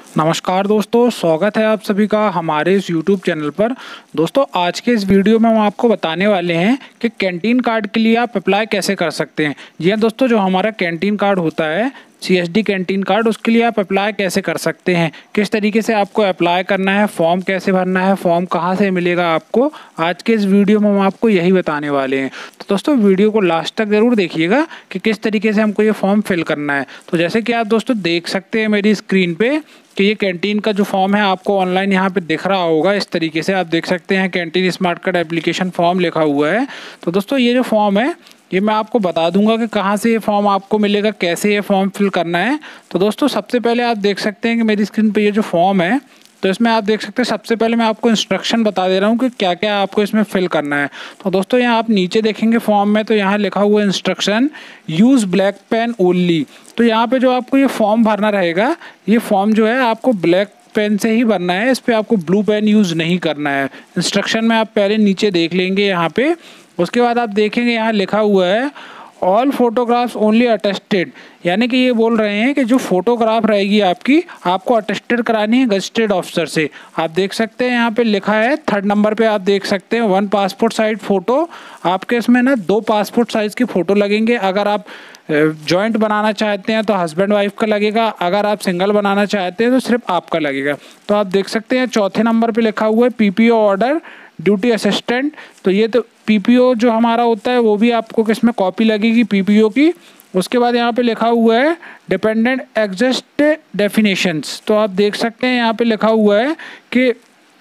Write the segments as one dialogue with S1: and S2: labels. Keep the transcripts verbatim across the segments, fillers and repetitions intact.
S1: नमस्कार दोस्तों, स्वागत है आप सभी का हमारे इस यूट्यूब चैनल पर। दोस्तों आज के इस वीडियो में हम आपको बताने वाले हैं कि कैंटीन कार्ड के लिए आप अप्लाई कैसे कर सकते हैं। जी हाँ दोस्तों, जो हमारा कैंटीन कार्ड होता है सीएसडी कैंटीन कार्ड, उसके लिए आप अप्लाई कैसे कर सकते हैं, किस तरीके से आपको अप्लाई करना है, फॉर्म कैसे भरना है, फॉर्म कहाँ से मिलेगा आपको, आज के इस वीडियो में हम आपको यही बताने वाले हैं। तो दोस्तों वीडियो को लास्ट तक ज़रूर देखिएगा कि किस तरीके से हमको ये फॉर्म फिल करना है। तो जैसे कि आप दोस्तों देख सकते हैं मेरी स्क्रीन पे कि ये कैंटीन का जो फॉर्म है आपको ऑनलाइन यहाँ पे दिख रहा होगा। इस तरीके से आप देख सकते हैं canteen smart card application form लिखा हुआ है। तो दोस्तों ये जो फॉर्म है ये मैं आपको बता दूंगा कि कहाँ से ये फॉर्म आपको मिलेगा, कैसे ये फॉर्म फिल करना है। तो दोस्तों सबसे पहले आप देख सकते हैं कि मेरी स्क्रीन पे ये जो फॉर्म है, तो इसमें आप देख सकते हैं सबसे पहले मैं आपको इंस्ट्रक्शन बता दे रहा हूँ कि क्या क्या आपको इसमें फिल करना है। तो दोस्तों यहाँ आप नीचे देखेंगे फॉर्म में, तो यहाँ लिखा हुआ instruction use black pen only. तो यहाँ पे जो आपको ये फॉर्म भरना रहेगा, ये फॉर्म जो है आपको ब्लैक पेन से ही भरना है, इस पर आपको ब्लू पेन यूज़ नहीं करना है। इंस्ट्रक्शन में आप पहले नीचे देख लेंगे यहाँ पे। उसके बाद आप देखेंगे यहाँ लिखा हुआ है ऑल फोटोग्राफ्स ओनली अटेस्टेड, यानी कि ये बोल रहे हैं कि जो फोटोग्राफ रहेगी आपकी, आपको अटेस्टेड करानी है गजेटेड ऑफिसर से। आप देख सकते हैं यहाँ पे लिखा है थर्ड नंबर पे, आप देख सकते हैं वन पासपोर्ट साइज फ़ोटो। आपके इसमें ना दो पासपोर्ट साइज़ की फ़ोटो लगेंगे। अगर आप जॉइंट बनाना चाहते हैं तो हस्बैंड वाइफ का लगेगा, अगर आप सिंगल बनाना चाहते हैं तो सिर्फ आपका लगेगा। तो आप देख सकते हैं चौथे नंबर पे लिखा हुआ है पीपीओ ऑर्डर ड्यूटी असिस्टेंट। तो ये तो पीपीओ जो हमारा होता है वो भी आपको किसमें कॉपी लगेगी पीपीओ की। उसके बाद यहाँ पे लिखा हुआ है डिपेंडेंट एग्जिस्ट डेफिनेशंस। तो आप देख सकते हैं यहाँ पे लिखा हुआ है कि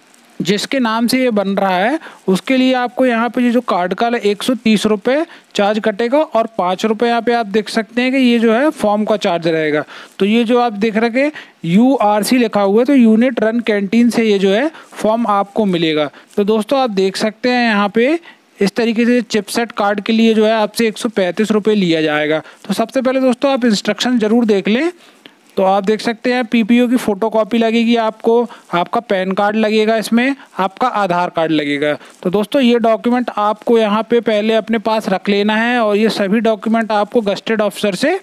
S1: जिसके नाम से ये बन रहा है उसके लिए आपको यहाँ पे ये जो कार्ड का एक सौ तीस रुपये चार्ज कटेगा और पाँच रुपये यहाँ पे आप देख सकते हैं कि ये जो है फॉर्म का चार्ज रहेगा। तो ये जो आप देख रहे हैं यू आर सी लिखा हुआ है, तो यूनिट रन कैंटीन से ये जो है फॉर्म आपको मिलेगा। तो दोस्तों आप देख सकते हैं यहाँ पे इस तरीके से चिपसेट कार्ड के लिए जो है आपसे एक सौ पैंतीस रुपये लिया जाएगा। तो सबसे पहले दोस्तों आप इंस्ट्रक्शन ज़रूर देख लें। तो आप देख सकते हैं पीपीओ की फ़ोटो कॉपी लगेगी आपको, आपका पैन कार्ड लगेगा, इसमें आपका आधार कार्ड लगेगा। तो दोस्तों ये डॉक्यूमेंट आपको यहाँ पे पहले अपने पास रख लेना है और ये सभी डॉक्यूमेंट आपको गजेटेड ऑफिसर से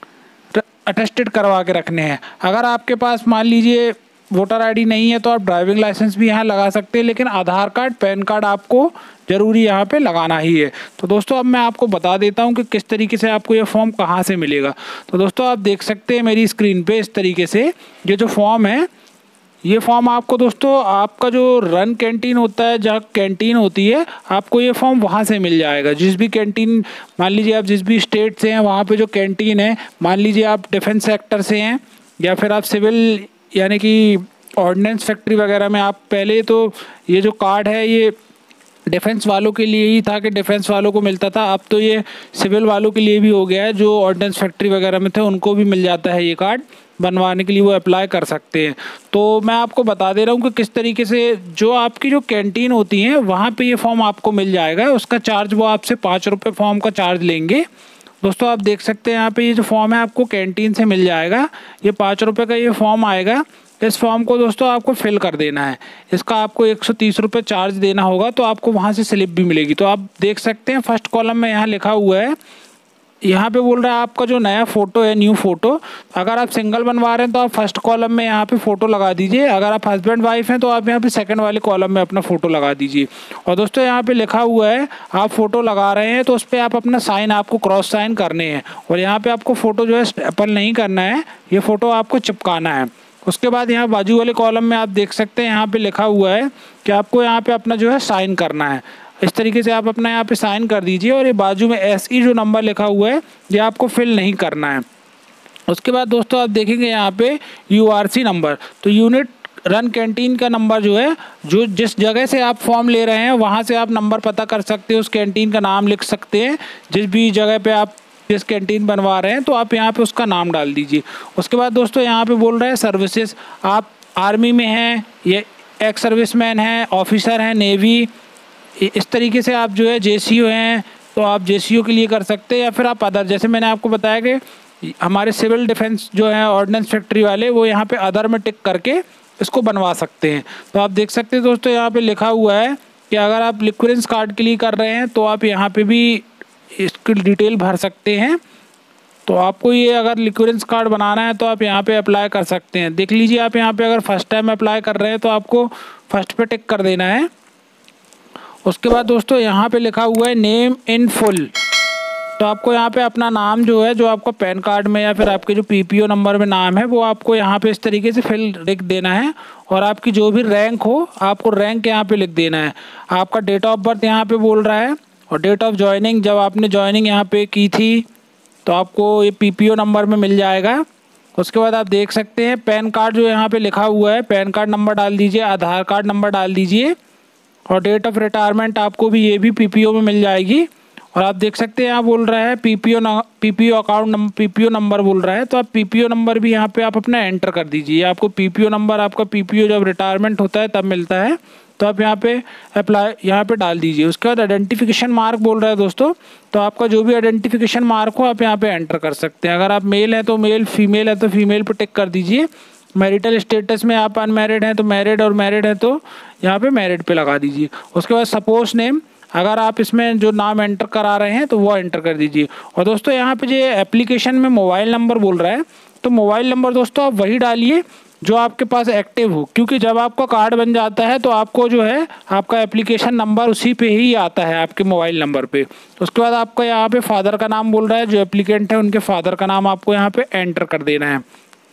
S1: अटेस्टेड करवा के रखने हैं। अगर आपके पास मान लीजिए वोटर आईडी नहीं है तो आप ड्राइविंग लाइसेंस भी यहाँ लगा सकते हैं, लेकिन आधार कार्ड पैन कार्ड आपको ज़रूरी यहाँ पे लगाना ही है। तो दोस्तों अब मैं आपको बता देता हूँ कि किस तरीके से आपको ये फॉर्म कहाँ से मिलेगा। तो दोस्तों आप देख सकते हैं मेरी स्क्रीन पे इस तरीके से ये जो फॉर्म है, ये फॉर्म आपको दोस्तों आपका जो रन कैंटीन होता है, जहाँ कैंटीन होती है, आपको ये फॉर्म वहाँ से मिल जाएगा। जिस भी कैंटीन, मान लीजिए आप जिस भी स्टेट से हैं वहाँ पे जो कैंटीन है, मान लीजिए आप डिफेंस सेक्टर से हैं या फिर आप सिविल यानी कि ऑर्डिनेंस फैक्ट्री वगैरह में, आप पहले तो ये जो कार्ड है ये डिफेंस वालों के लिए ही था कि डिफेंस वालों को मिलता था, अब तो ये सिविल वालों के लिए भी हो गया है। जो ऑर्डिनेंस फैक्ट्री वगैरह में थे उनको भी मिल जाता है ये कार्ड, बनवाने के लिए वो अप्लाई कर सकते हैं। तो मैं आपको बता दे रहा हूँ कि किस तरीके से जो आपकी जो कैंटीन होती है वहाँ पे ये फॉर्म आपको मिल जाएगा। उसका चार्ज वो आपसे पाँच रुपये फॉर्म का चार्ज लेंगे। दोस्तों आप देख सकते हैं यहाँ पे ये जो फॉर्म है आपको कैंटीन से मिल जाएगा। ये पाँच रुपये का ये फॉर्म आएगा। इस फॉर्म को दोस्तों आपको फिल कर देना है। इसका आपको एक सौ तीस रुपये चार्ज देना होगा, तो आपको वहाँ से स्लिप भी मिलेगी। तो आप देख सकते हैं फर्स्ट कॉलम में यहाँ लिखा हुआ है, यहाँ पे बोल रहा है आपका जो नया फ़ोटो है, न्यू फ़ोटो। अगर आप सिंगल बनवा रहे हैं तो आप फर्स्ट कॉलम में यहाँ पे फ़ोटो लगा दीजिए। अगर आप हस्बैंड वाइफ हैं तो आप यहाँ पे सेकंड वाले कॉलम में अपना फ़ोटो लगा दीजिए। और दोस्तों यहाँ पे लिखा हुआ है आप फ़ोटो लगा रहे हैं तो उस पर आप अपना साइन आपको क्रॉस साइन करने हैं, और यहाँ पर आपको फ़ोटो जो है स्टेपल नहीं करना है, ये फ़ोटो आपको चिपकाना है। उसके बाद यहाँ बाजू वाले कॉलम में आप देख सकते हैं यहाँ पे लिखा हुआ है कि आपको यहाँ पे अपना जो है साइन करना है। इस तरीके से आप अपना यहाँ पे साइन कर दीजिए, और ये बाजू में एस ई जो नंबर लिखा हुआ है ये आपको फिल नहीं करना है। उसके बाद दोस्तों आप देखेंगे यहाँ पे यू आर सी नंबर, तो यूनिट रन कैंटीन का नंबर जो है, जो जिस जगह से आप फॉर्म ले रहे हैं वहाँ से आप नंबर पता कर सकते हैं, उस कैंटीन का नाम लिख सकते हैं। जिस भी जगह पे आप जिस कैंटीन बनवा रहे हैं तो आप यहाँ पे उसका नाम डाल दीजिए। उसके बाद दोस्तों यहाँ पे बोल रहे हैं सर्विसेज, आप आर्मी में हैं, ये एक्स सर्विसमैन हैं, ऑफिसर हैं नेवी, इस तरीके से आप जो है जेसीओ हैं तो आप जेसीओ के लिए कर सकते हैं, या फिर आप अदर, जैसे मैंने आपको बताया कि हमारे सिविल डिफेंस जो है ऑर्डिनेंस फैक्ट्री वाले, वो यहाँ पे अदर में टिक करके इसको बनवा सकते हैं। तो आप देख सकते हैं दोस्तों यहाँ पे लिखा हुआ है कि अगर आप लिक्विडेंस कार्ड के लिए कर रहे हैं तो आप यहाँ पे भी इसकी डिटेल भर सकते हैं। तो आपको ये अगर लिक्विडेंस कार्ड बनाना है तो आप यहाँ पे अप्लाई कर सकते हैं। देख लीजिए आप यहाँ पे अगर फर्स्ट टाइम अप्लाई कर रहे हैं तो आपको फर्स्ट पे टिक कर देना है। उसके बाद दोस्तों यहाँ पे लिखा हुआ है नेम इन फुल, तो आपको यहाँ पे अपना नाम जो है, जो आपका पैन कार्ड में या फिर आपके जो पीपीओ नंबर में नाम है, वो आपको यहाँ पे इस तरीके से फिल लिख देना है। और आपकी जो भी रैंक हो आपको रैंक यहाँ पे लिख देना है। आपका डेट ऑफ बर्थ यहाँ पे बोल रहा है और डेट ऑफ ज्वाइनिंग, जब आपने ज्वाइनिंग यहाँ पे की थी तो आपको ये पीपीओ नंबर में मिल जाएगा। उसके बाद आप देख सकते हैं पैन कार्ड जो यहाँ पे लिखा हुआ है, पैन कार्ड नंबर डाल दीजिए, आधार कार्ड नंबर डाल दीजिए और डेट ऑफ रिटायरमेंट आपको भी ये भी पीपीओ में मिल जाएगी। और आप देख सकते हैं यहाँ बोल रहा है PPO PPO account number, PPO number बोल रहा है, तो आप पीपीओ नंबर भी यहाँ पे आप अपना एंटर कर दीजिए। आपको पीपीओ नंबर, आपका पीपीओ जब रिटायरमेंट होता है तब मिलता है, तो आप यहाँ पे अप्लाई यहाँ पे डाल दीजिए। उसके बाद आइडेंटिफिकेशन मार्क बोल रहा है दोस्तों, तो आपका जो भी आइडेंटिफिकेशन मार्क हो आप यहाँ पे एंटर कर सकते हैं। अगर आप मेल है तो मेल, फीमेल है तो फीमेल पे टिक कर दीजिए। मैरिटल स्टेटस में आप अनमैरिड हैं तो मैरिड, और मैरिड है तो यहाँ पे मैरिड पे लगा दीजिए। उसके बाद सपोज नेम, अगर आप इसमें जो नाम एंटर करा रहे हैं तो वो एंटर कर दीजिए। और दोस्तों यहाँ पे जो एप्लीकेशन में मोबाइल नंबर बोल रहा है, तो मोबाइल नंबर दोस्तों आप वही डालिए जो आपके पास एक्टिव हो, क्योंकि जब आपका कार्ड बन जाता है तो आपको जो है आपका एप्लीकेशन नंबर उसी पे ही आता है, आपके मोबाइल नंबर पे। उसके बाद आपका यहाँ पे फादर का नाम बोल रहा है, जो एप्लीकेंट है उनके फादर का नाम आपको यहाँ पे एंटर कर देना है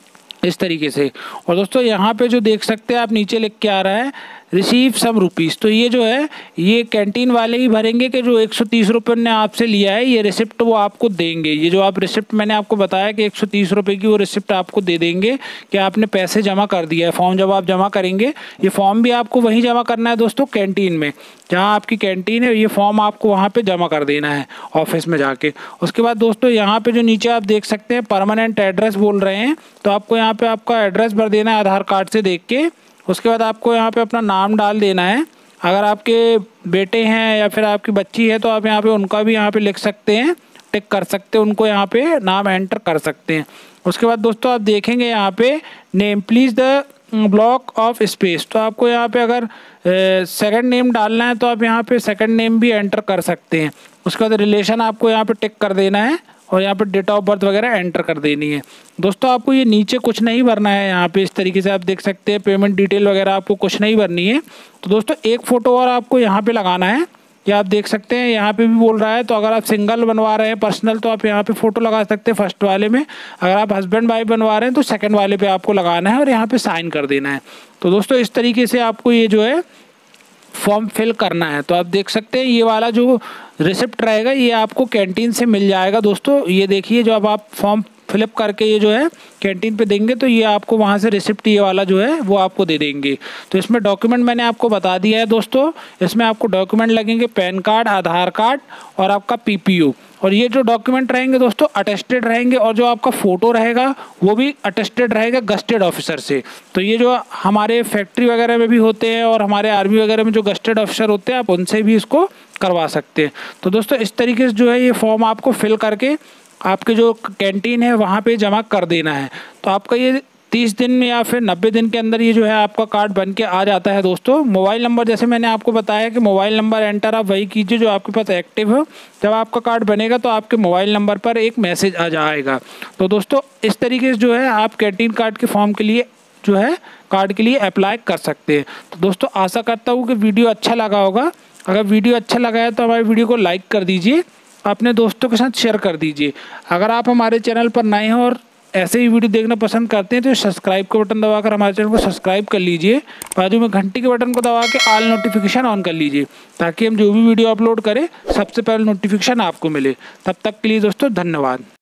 S1: इस तरीके से। और दोस्तों यहाँ पे जो देख सकते हैं आप, नीचे लिख के आ रहा है रिसीव सम रुपीज़, तो ये जो है ये कैंटीन वाले ही भरेंगे कि जो एक सौ तीस रुपये ने आपसे लिया है, ये रिसिप्ट वो आपको देंगे। ये जो आप रिसिप्ट मैंने आपको बताया कि एक सौ तीस रुपये की, वो रिसिप्ट आपको दे देंगे कि आपने पैसे जमा कर दिया है। फॉर्म जब आप जमा करेंगे, ये फॉर्म भी आपको वहीं जमा करना है दोस्तों, कैंटीन में, जहाँ आपकी कैंटीन है, ये फॉर्म आपको वहाँ पे जमा कर देना है ऑफिस में जाके। उसके बाद दोस्तों यहाँ पे जो नीचे आप देख सकते हैं परमानेंट एड्रेस बोल रहे हैं, तो आपको यहाँ पे आपका एड्रेस भर देना है आधार कार्ड से देख के। उसके बाद आपको यहाँ पे अपना नाम डाल देना है। अगर आपके बेटे हैं या फिर आपकी बच्ची है तो आप यहाँ पे उनका भी यहाँ पे लिख सकते हैं, टिक कर सकते हैं, उनको यहाँ पे नाम एंटर कर सकते हैं। उसके बाद दोस्तों आप देखेंगे यहाँ पे name please the block of space, तो आपको यहाँ पे अगर सेकंड नेम डालना है तो आप यहाँ पे सेकंड नेम भी एंटर कर सकते हैं। उसके बाद रिलेशन आपको यहाँ पे टिक कर देना है और यहाँ पे डेट ऑफ बर्थ वगैरह एंटर कर देनी है। दोस्तों आपको ये नीचे कुछ नहीं भरना है, यहाँ पे इस तरीके से आप देख सकते हैं पेमेंट डिटेल वगैरह आपको कुछ नहीं भरनी है। तो दोस्तों एक फ़ोटो और आपको यहाँ पे लगाना है, ये आप देख सकते हैं यहाँ पे भी बोल रहा है। तो अगर आप सिंगल बनवा रहे हैं पर्सनल तो आप यहाँ पे फ़ोटो लगा सकते हैं फर्स्ट वाले में, अगर आप हस्बैंड वाइफ बनवा रहे हैं तो सेकंड वाले पे आपको लगाना है और यहाँ पे साइन कर देना है। तो दोस्तों इस तरीके से आपको ये जो है फॉर्म फिल करना है। तो आप देख सकते हैं ये वाला जो रिसिप्ट रहेगा ये आपको कैंटीन से मिल जाएगा दोस्तों। ये देखिए जब आप फॉर्म फिलअप करके ये जो है कैंटीन पे देंगे तो ये आपको वहाँ से रिसिप्ट ये वाला जो है वो आपको दे देंगे। तो इसमें डॉक्यूमेंट मैंने आपको बता दिया है दोस्तों, इसमें आपको डॉक्यूमेंट लगेंगे पैन कार्ड, आधार कार्ड और आपका पीपीओ। और ये जो डॉक्यूमेंट रहेंगे दोस्तों अटेस्टेड रहेंगे, और जो आपका फ़ोटो रहेगा वो भी अटेस्टेड रहेगा गस्टेड ऑफिसर से। तो ये जो हमारे फैक्ट्री वगैरह में भी होते हैं और हमारे आर्मी वगैरह में जो गस्टेड ऑफिसर होते हैं आप उनसे भी इसको करवा सकते हैं। तो दोस्तों इस तरीके से जो है ये फॉर्म आपको फिल करके आपके जो कैंटीन है वहाँ पे जमा कर देना है। तो आपका ये तीस दिन में या फिर नब्बे दिन के अंदर ये जो है आपका कार्ड बन के आ जाता है दोस्तों। मोबाइल नंबर जैसे मैंने आपको बताया कि मोबाइल नंबर एंटर आप वही कीजिए जो आपके पास एक्टिव हो। जब आपका कार्ड बनेगा तो आपके मोबाइल नंबर पर एक मैसेज आ जाएगा। तो दोस्तों इस तरीके से जो है आप कैंटीन कार्ड के फॉर्म के लिए जो है कार्ड के लिए अप्लाई कर सकते हैं। तो दोस्तों आशा करता हूँ कि वीडियो अच्छा लगा होगा। अगर वीडियो अच्छा लगा है तो हमारे वीडियो को लाइक कर दीजिए, अपने दोस्तों के साथ शेयर कर दीजिए। अगर आप हमारे चैनल पर नए हैं और ऐसे ही वीडियो देखना पसंद करते हैं तो सब्सक्राइब का बटन दबाकर हमारे चैनल को सब्सक्राइब कर लीजिए। बाजू में घंटी के बटन को दबा के ऑल नोटिफिकेशन ऑन कर लीजिए ताकि हम जो भी वीडियो अपलोड करें सबसे पहले नोटिफिकेशन आपको मिले। तब तक के लिए दोस्तों धन्यवाद।